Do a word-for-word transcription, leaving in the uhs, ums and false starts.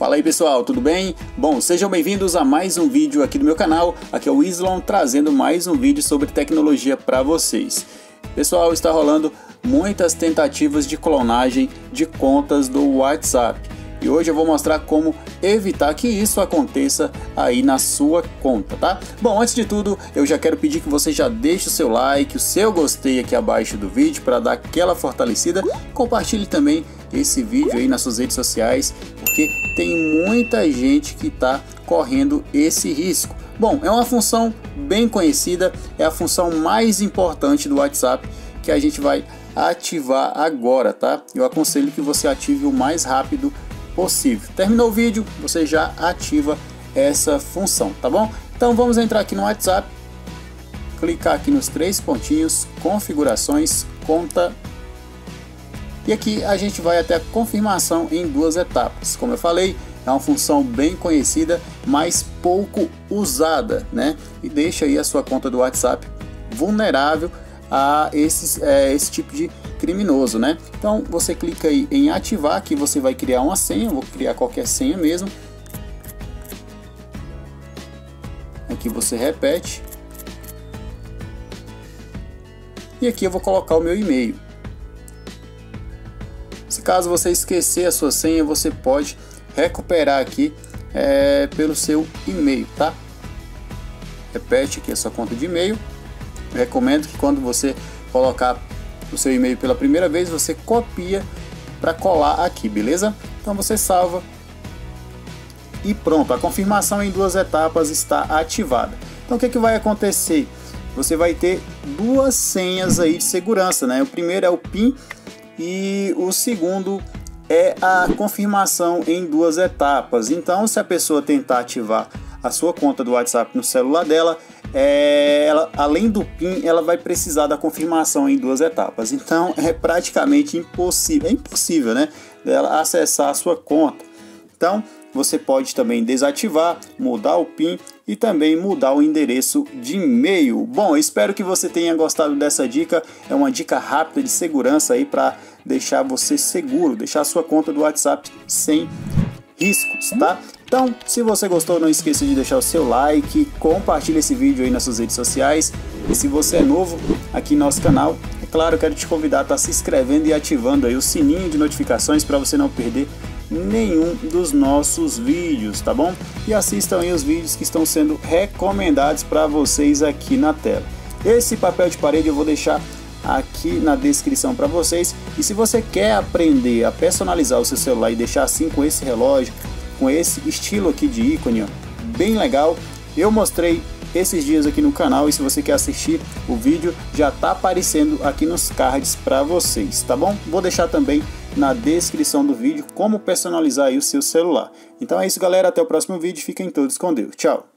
Fala aí pessoal, tudo bem? Bom, sejam bem-vindos a mais um vídeo aqui do meu canal. Aqui é o Islon trazendo mais um vídeo sobre tecnologia para vocês. Pessoal, está rolando muitas tentativas de clonagem de contas do WhatsApp. E hoje eu vou mostrar como evitar que isso aconteça aí na sua conta, tá? Bom, antes de tudo, eu já quero pedir que você já deixe o seu like, o seu gostei aqui abaixo do vídeo para dar aquela fortalecida. Compartilhe também esse vídeo aí nas suas redes sociais, porque tem muita gente que está correndo esse risco. Bom, é uma função bem conhecida, é a função mais importante do WhatsApp que a gente vai ativar agora, tá? Eu aconselho que você ative o mais rápido possível. Terminou o vídeo, você já ativa essa função, tá bom? Então vamos entrar aqui no WhatsApp, clicar aqui nos três pontinhos, configurações, conta, e aqui a gente vai até a confirmação em duas etapas. Como eu falei, é uma função bem conhecida, mas pouco usada, né? E deixa aí a sua conta do WhatsApp vulnerável a esses, é, esse tipo de criminoso, né? Então você clica aí em ativar, que você vai criar uma senha. Eu vou criar qualquer senha mesmo. Aqui você repete. E aqui eu vou colocar o meu e-mail. Se caso você esquecer a sua senha, você pode recuperar aqui é, pelo seu e-mail, tá? Repete aqui a sua conta de e-mail. Eu recomendo que quando você colocar o seu e-mail pela primeira vez, você copia para colar aqui, beleza? Então você salva e pronto, a confirmação em duas etapas está ativada. Então o que, que vai acontecer? Você vai ter duas senhas aí de segurança, né? O primeiro é o PIN e o segundo é a confirmação em duas etapas. Então, se a pessoa tentar ativar a sua conta do WhatsApp no celular dela, é, ela, além do PIN, ela vai precisar da confirmação em duas etapas. Então, é praticamente impossível, é impossível, né, dela acessar a sua conta. Então, você pode também desativar, mudar o PIN e também mudar o endereço de e-mail. Bom, eu espero que você tenha gostado dessa dica. É uma dica rápida de segurança aí para deixar você seguro, deixar a sua conta do WhatsApp sem riscos, tá? Então, se você gostou, não esqueça de deixar o seu like, compartilhe esse vídeo aí nas suas redes sociais. E se você é novo aqui no nosso canal, é claro, eu quero te convidar a estar se inscrevendo e ativando aí o sininho de notificações para você não perder nenhum dos nossos vídeos, tá bom? E assistam aí os vídeos que estão sendo recomendados para vocês aqui na tela. Esse papel de parede eu vou deixar aqui na descrição para vocês. E se você quer aprender a personalizar o seu celular e deixar assim com esse relógio, com esse estilo aqui de ícone, ó, bem legal, eu mostrei esses dias aqui no canal, e se você quer assistir o vídeo, já tá aparecendo aqui nos cards para vocês, tá bom? Vou deixar também na descrição do vídeo como personalizar aí o seu celular. Então é isso, galera, até o próximo vídeo, fiquem todos com Deus, tchau!